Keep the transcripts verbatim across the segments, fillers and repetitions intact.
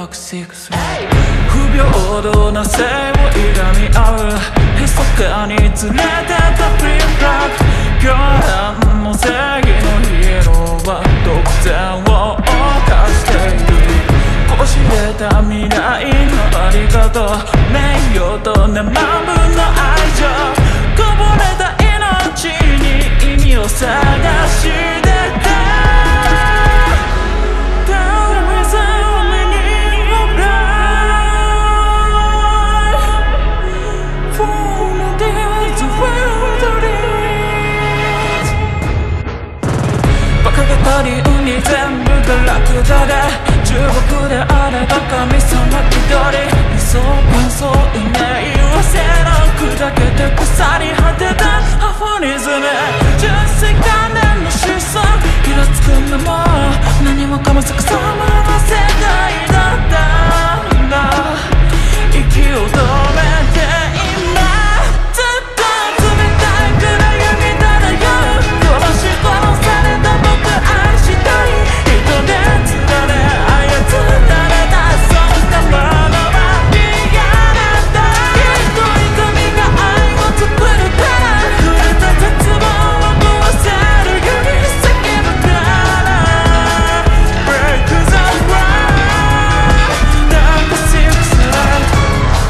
クシック不平等な性を恨み合う密かにずれてたフリーフラッグ狂乱の正義のヒーローは独占を犯しているこしれた未来のあり方名誉と生分の愛情こぼれた命に意味を探してた他人に全部がラクダで重獄であれば神様気取り理想幻想運命はせの砕けて腐り果てたアフォリズム純粋観念の思想気がつくのも何もかも逆さまの世界だったんだ息を止めて今ずっと冷たい暗闇漂う殺し殺された僕愛したい人でつられ操られたそんなものは嫌なんだきっと痛みが愛を作るから触れた絶望を壊せるように叫ぶから Break the ground なんか強くされ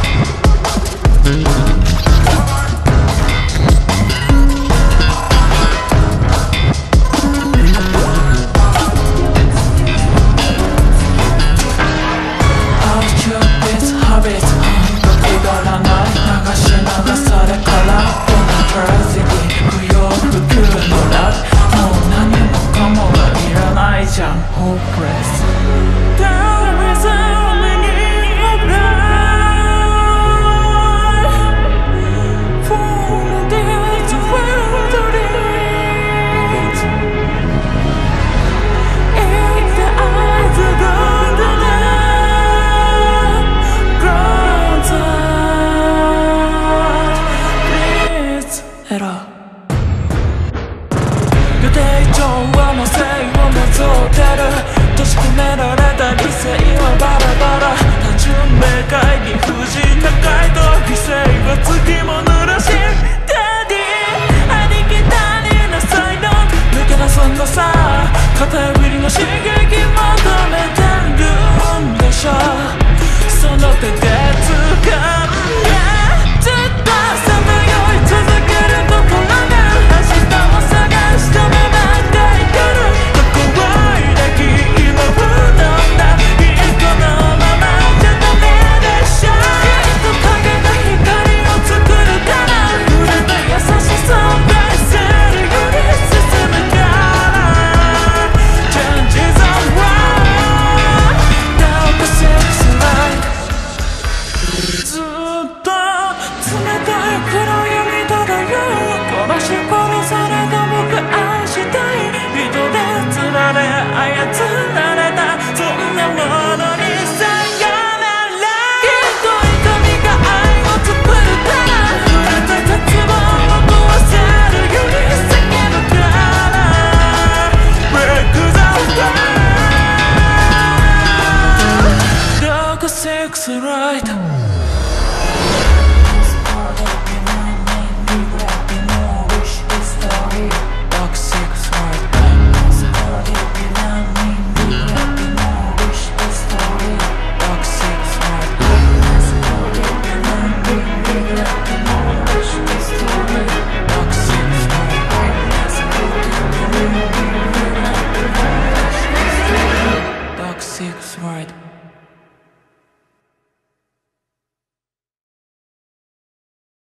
予定調和の性をなぞってる閉じ込められた理性はバラバラ単純明快理不尽な回答犠牲は次も濡らし